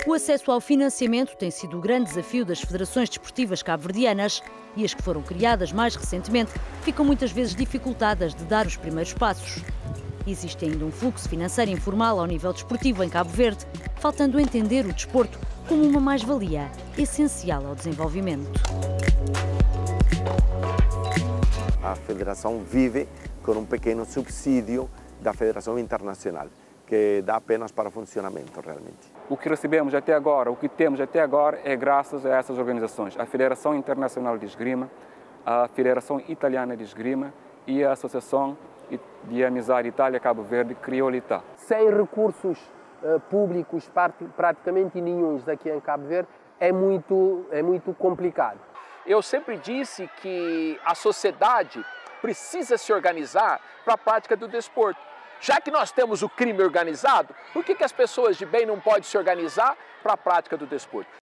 O acesso ao financiamento tem sido o grande desafio das federações desportivas cabo-verdianas e as que foram criadas mais recentemente ficam muitas vezes dificultadas de dar os primeiros passos. Existe ainda um fluxo financeiro informal ao nível desportivo em Cabo Verde, faltando entender o desporto como uma mais-valia essencial ao desenvolvimento. A federação vive com um pequeno subsídio da Federação Internacional, que dá apenas para funcionamento realmente. O que recebemos até agora, o que temos até agora é graças a essas organizações, a Federação Internacional de Esgrima, a Federação Italiana de Esgrima e a Associação de Amizade Itália-Cabo Verde, Criolità. Sem recursos públicos praticamente nenhuns aqui em Cabo Verde é muito complicado. Eu sempre disse que a sociedade precisa se organizar para a prática do desporto. Já que nós temos o crime organizado, por que as pessoas de bem não podem se organizar para a prática do desporto?